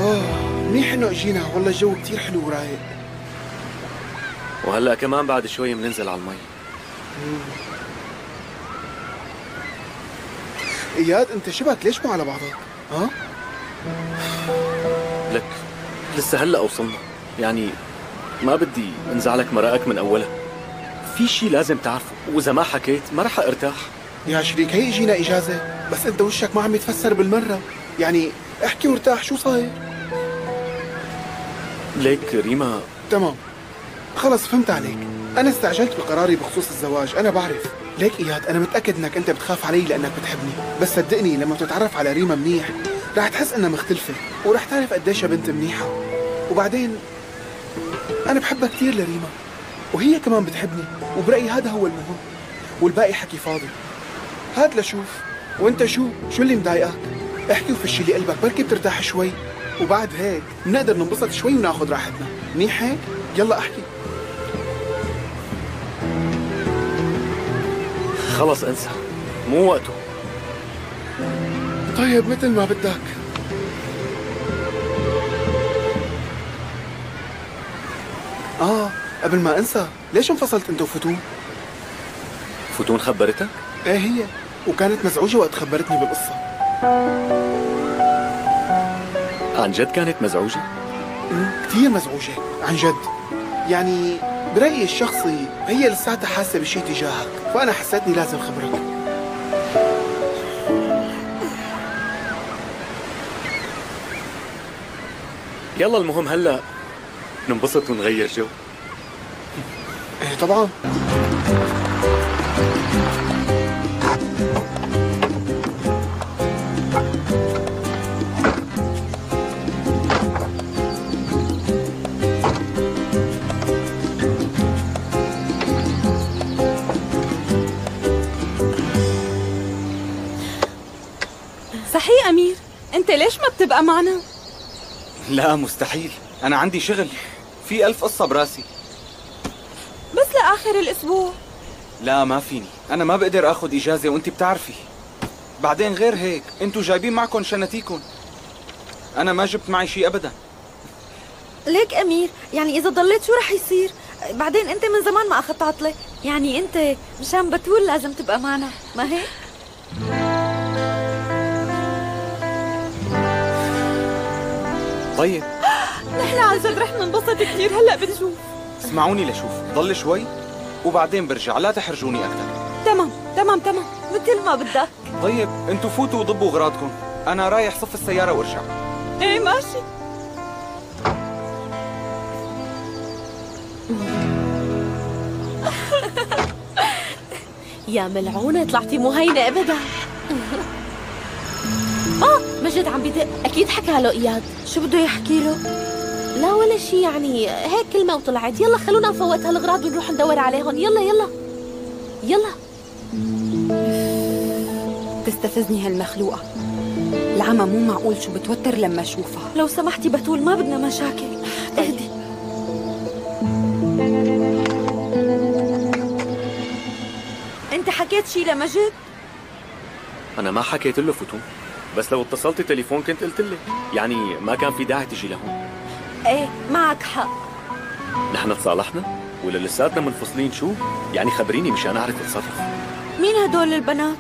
منيح انه اجينا، والله الجو كتير حلو ورايق. وهلا كمان بعد شوي بننزل على المي. اياد انت شبك ليش مو على بعضك؟ ها؟ لك لسه هلا وصلنا، يعني ما بدي انزعلك مرائك من اولها. في شي لازم تعرفه، واذا ما حكيت ما رح ارتاح. يا شريك هي اجينا اجازه، بس انت وشك ما عم يتفسر بالمره، يعني احكي وارتاح. شو صاير؟ ليك ريما. تمام خلص فهمت عليك. انا استعجلت بقراري بخصوص الزواج، انا بعرف. ليك اياد انا متاكد انك انت بتخاف علي لانك بتحبني، بس صدقني لما تتعرف على ريما منيح رح تحس انها مختلفه، ورح تعرف قديش بنت منيحه. وبعدين انا بحبها كثير لريما، وهي كمان بتحبني، وبرايي هذا هو المهم، والباقي حكي فاضي. هاد لشوف. وانت شو اللي مضايقك؟ احكي وفشي لي قلبك، بركي بترتاح شوي، وبعد هيك بنقدر ننبسط شوي وناخذ راحتنا. منيح هيك؟ يلا احكي. خلص انسى، مو وقته. طيب مثل ما بدك. قبل ما انسى، ليش انفصلت انت وفتون؟ فتون خبرتك؟ ايه هي، وكانت مزعوجة وقت خبرتني بالقصة. عن جد كانت مزعوجة؟ كثير مزعوجة عن جد. يعني برأيي الشخصي هي لساتها حاسة بشي تجاهك، فأنا حسيتني لازم خبرك. يلا المهم هلا ننبسط ونغير جو. ايه طبعا. صحيح أمير، أنت ليش ما بتبقى معنا؟ لا مستحيل، أنا عندي شغل، في 1000 قصة براسي. بس لآخر الأسبوع. لا ما فيني، أنا ما بقدر آخذ إجازة وأنت بتعرفي. بعدين غير هيك، أنتوا جايبين معكم شناتيكم، أنا ما جبت معي شيء أبدا. ليك أمير، يعني إذا ضليت شو رح يصير؟ بعدين أنت من زمان ما أخذت عطلة، يعني أنت مشان بتول لازم تبقى معنا، ما هيك؟ طيب نحن عن جد رح ننبسط كثير، هلا بنشوف. اسمعوني لشوف، ضل شوي وبعدين برجع، لا تحرجوني أكثر. تمام مثل ما بدك. طيب انتوا فوتوا وضبوا اغراضكم، انا رايح صف السيارة وارجع. ايه ماشي. يا ملعونة طلعتي مو هينة ابدا. مجد عم بدق، اكيد حكى له اياد. شو بده يحكي له؟ لا ولا شي، يعني هيك كلمة وطلعت. يلا خلونا نفوت هالاغراض ونروح ندور عليهم. يلا تستفزني هالمخلوقة. العمى مو معقول شو بتوتر لما اشوفها. لو سمحتي بتول، ما بدنا مشاكل. اهدي. انت حكيت شي لمجد؟ انا ما حكيت له فتون، بس لو اتصلت تليفون كنت قلت لك، يعني ما كان في داعي تجي لهون. ايه معك حق. نحن تصالحنا ولا لساتنا منفصلين؟ شو يعني؟ خبريني مشان اعرف اتصرف. مين هدول البنات؟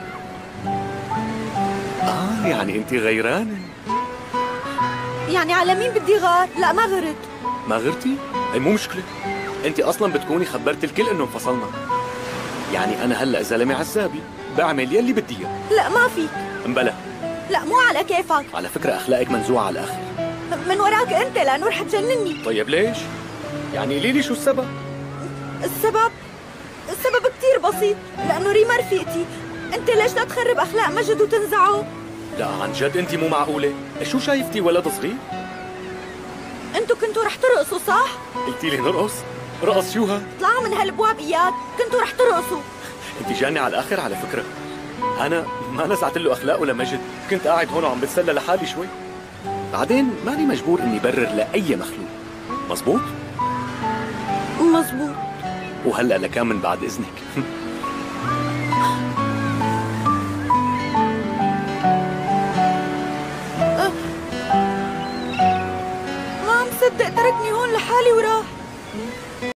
يعني انت غيرانه؟ يعني على مين بدي غار؟ لا ما غرت. ما غرتي؟ اي مو مشكله، انت اصلا بتكوني خبرت الكل انه انفصلنا. يعني انا هلا زلمه عزابي بعمل يلي بدي اياه. لا ما فيك. امبلا. لا مو على كيفك. على فكره اخلاقك منزوعه على الاخر. من وراك انت، لانه رح تجنني. طيب ليش؟ يعني قولي لي شو السبب؟ السبب كثير بسيط، لانه ريما رفيقتي. انت ليش لا تخرب اخلاق مجد وتنزعه؟ لا عن جد انت مو معقوله. شو شايفتي ولد صغير؟ انتوا كنتوا رح ترقصوا صح؟ قلتي لي نرقص؟ رقص شو ها؟ اطلعوا من هالابواب اياد، كنتوا رح ترقصوا. انت جاني على الاخر على فكره. انا ما نزعت له اخلاقه لمجد، كنت قاعد هون وعم بتسلى لحالي شوي. بعدين ماني مجبور اني برر لاي مخلوق. مزبوط؟ مزبوط. وهلا لكان من بعد اذنك. دق تركني هون لحالي وراح.